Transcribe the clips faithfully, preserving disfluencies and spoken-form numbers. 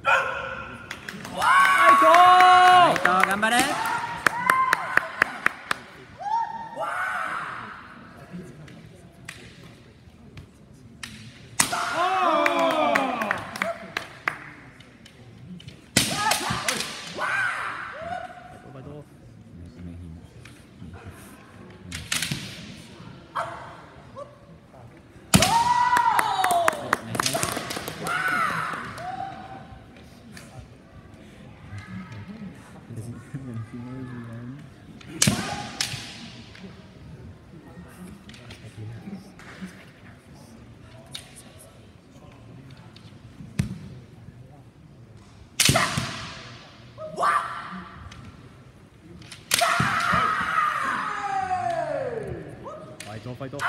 ライト頑張れ。ファイト。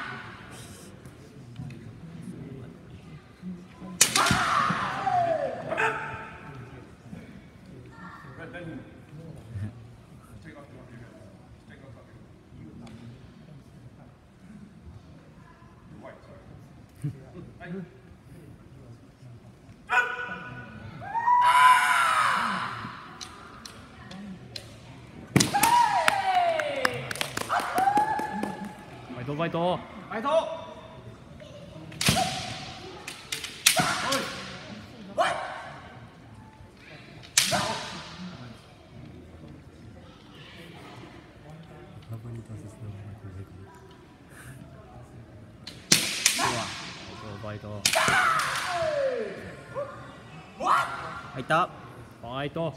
ファイトファイト。ファイト入ったファイト。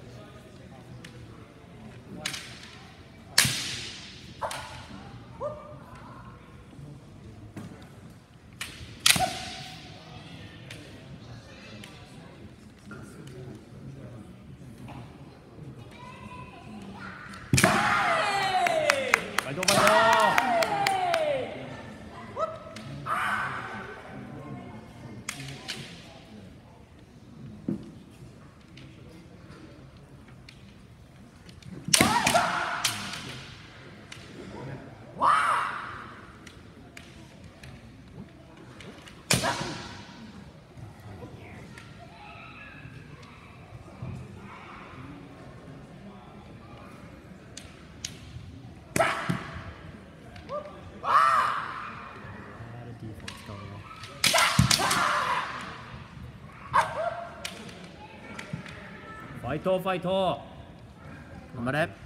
ファイトファイト頑張れ。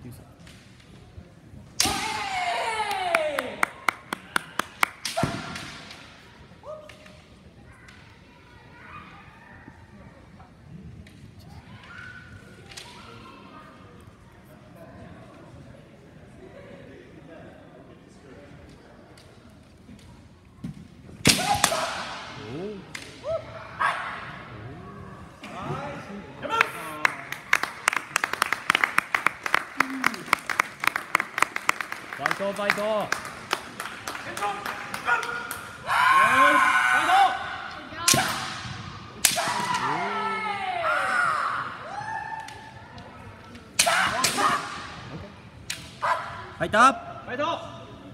ファイトファイト。ファイトファイト。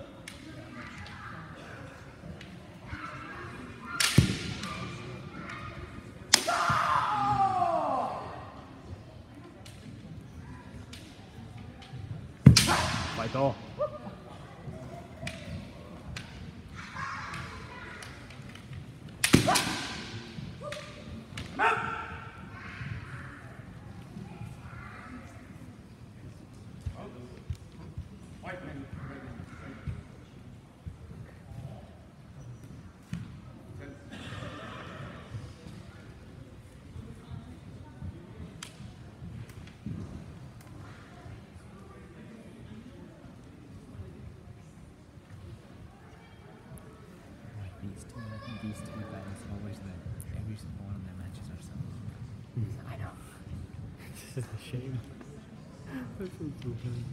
ファイト。These two, these two guys always win. Every single one of their matches are so. Mm. I know. This is a shame. That's so stupid.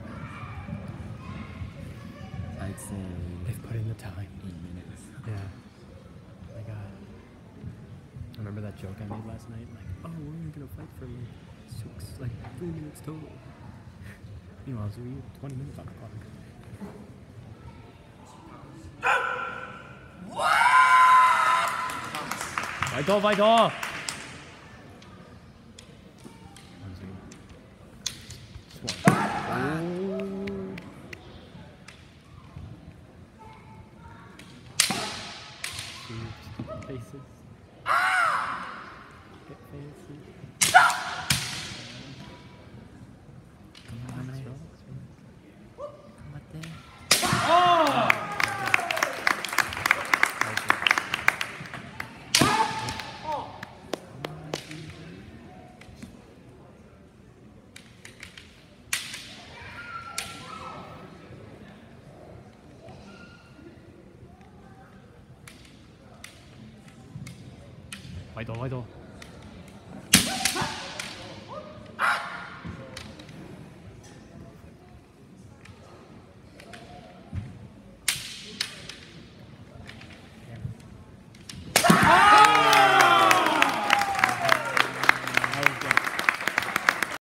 I'd say they've put in the time. Eight minutes. Yeah. Oh my God. I remember that joke I made last night. Like, oh, we're only gonna fight for like six, like three minutes total. Meanwhile, so we have twenty minutes on the clock. Fight off, fight off! face. Come on, Wait, wait, wait.